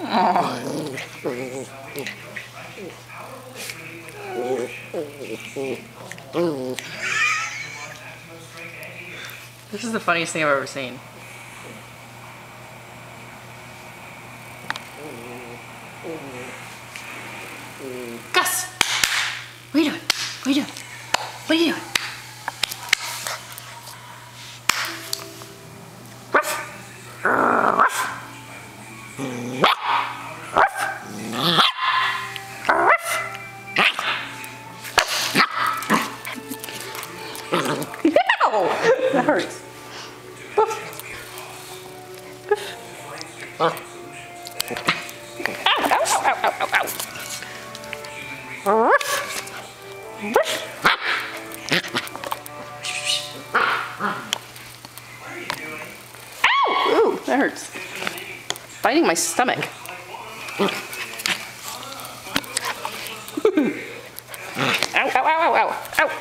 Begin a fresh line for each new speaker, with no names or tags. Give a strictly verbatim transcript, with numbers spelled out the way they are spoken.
This is the funniest thing I've ever seen. Gus! What are you doing? What are you doing? What are you doing? That hurts. Ow, ow, ow, ow, ow, ow, ow. Ow! Ooh, that hurts. Biting my stomach. Ow, ow, ow, ow, ow, ow.